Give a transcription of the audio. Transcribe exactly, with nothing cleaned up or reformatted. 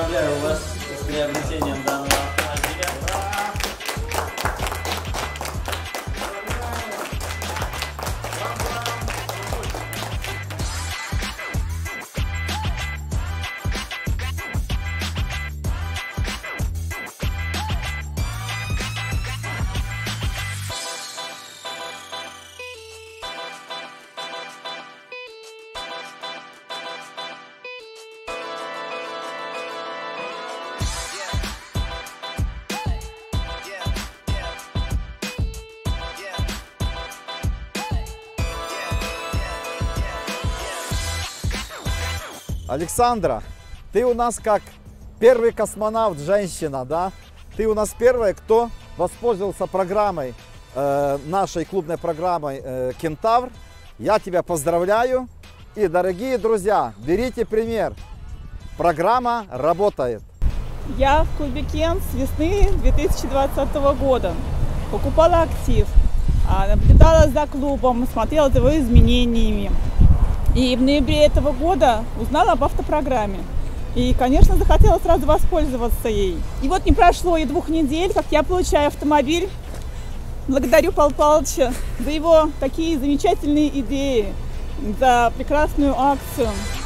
Поздравляю вас с приобретением данного автомобиля. Александра, ты у нас как первый космонавт, женщина, да? Ты у нас первая, кто воспользовался программой, э, нашей клубной программой э, «Кентавр». Я тебя поздравляю. И, дорогие друзья, берите пример. Программа работает. Я в клубе Кен с весны две тысячи двадцатого года. Покупала актив, наблюдала за клубом, смотрела за его изменениями. И в ноябре этого года узнала об автопрограмме. И, конечно, захотела сразу воспользоваться ей. И вот не прошло и двух недель, как я получаю автомобиль. Благодарю Павла Павловича за его такие замечательные идеи, за прекрасную акцию.